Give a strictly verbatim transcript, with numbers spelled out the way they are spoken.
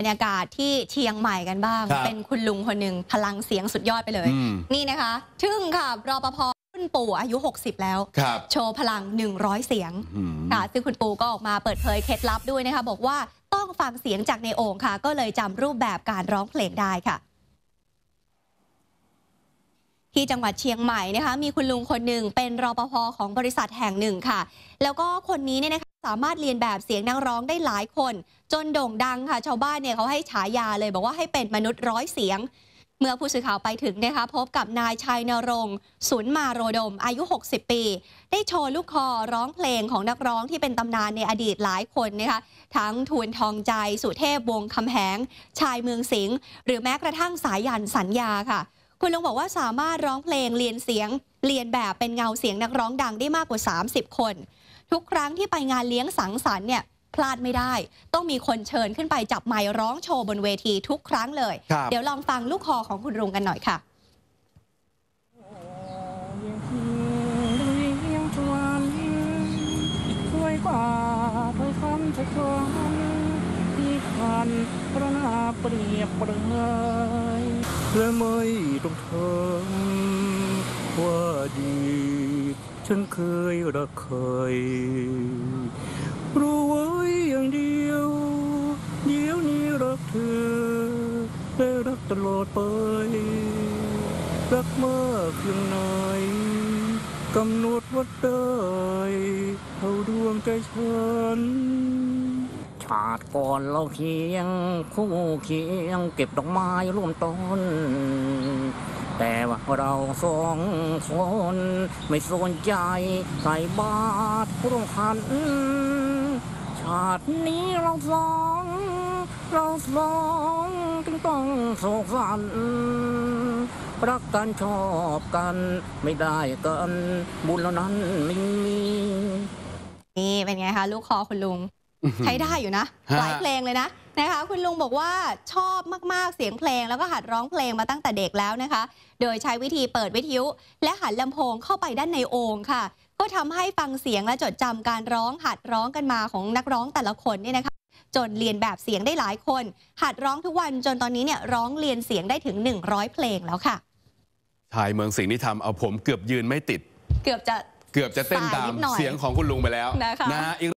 รยากาศที่เชียงใหม่กันบ้างเป็นคุณลุงคนหนึ่งพลังเสียงสุดยอดไปเลยนี่นะคะทึ่งค่ะรปภคุณปู่อายุหกสิบแล้วโชว์พลังหนึ่งร้อยเสียงค่ะซึ่งคุณปู่ก็ออกมาเปิดเผยเคล็ดลับด้วยนะคะบอกว่าต้องฟังเสียงจากในโอ่งค่ะก็เลยจำรูปแบบการร้องเพลงได้ค่ะที่จังหวัดเชียงใหม่นะคะมีคุณลุงคนหนึ่งเป็นรปภของบริษัทแห่งหนึ่งค่ะแล้วก็คนนี้เนี่ยนะคะสามารถเรียนแบบเสียงนักร้องได้หลายคนจนโด่งดังค่ะชาวบ้านเนี่ยเขาให้ฉายาเลยบอกว่าให้เป็นมนุษย์ร้อยเสียงเมื่อผู้สื่อข่าวไปถึงนะคะพบกับนายชัยนรงค์สุนมาโรดมอายุหกสิบปีได้โชว์ลูกคอร้องเพลงของนักร้องที่เป็นตำนานในอดีตหลายคนนะคะทั้งทวนทองใจสุเทพวงศ์คำแหงชายเมืองสิงห์หรือแม้กระทั่งสายันสัญญาค่ะคุณลุงบอกว่าสามารถร้องเพลงเรียนเสียงเรียนแบบเป็นเงาเสียงนักร้องดังได้มากกว่าสามสิบคนทุกครั้งที่ไปงานเลี้ยงสังสรรค์เนี่ยพลาดไม่ได้ต้องมีคนเชิญขึ้นไปจับไมค์ร้องโชว์บนเวทีทุกครั้งเลยเดี๋ยวลองฟังลูกคอของคุณลุงกันหน่อยค่ะช่วยกว่าถ้อยคำชักชวนที่พันพระนาเปรียบเปรยและไม่ต้องเธอว่าดีฉันเคยรักเคยรู้ไว้อย่างเดียวเดี๋ยวนี้รักเธอและรักตลอดไปรักมากเพียงไหนกำหนดวัดได้เท่าดวงใจฉันชาติก่อนเราเคียงคู่เคียงเก็บดอกไม้ร่วมต้นแต่ว่าเราสองคนไม่สนใจใส่บาตรร่วมขันชาตินี้เราสองเราสองจึงต้องโศกสันรักกันชอบกันไม่ได้กันบุญแล้วนั้นไม่มีนี่เป็นไงคะลูกคอคุณลุงใช้ได้อยู่นะหลายเพลงเลยนะนะคะคุณลุงบอกว่าชอบมากๆเสียงเพลงแล้วก็หัดร้องเพลงมาตั้งแต่เด็กแล้วนะคะโดยใช้วิธีเปิดวิทยุและหันลำโพงเข้าไปด้านในโอ่งค่ะก็ทำให้ฟังเสียงและจดจำการร้องหัดร้องกันมาของนักร้องแต่ละคนนี่นะคะจนเรียนแบบเสียงได้หลายคนหัดร้องทุกวันจนตอนนี้เนี่ยร้องเรียนเสียงได้ถึงหนึ่งร้อยเพลงแล้วค่ะชายเมืองสิงห์นี่ทำเอาผมเกือบยืนไม่ติดเกือบจะเกือบจะเต้นตามเสียงของคุณลุงไปแล้วนะฮะ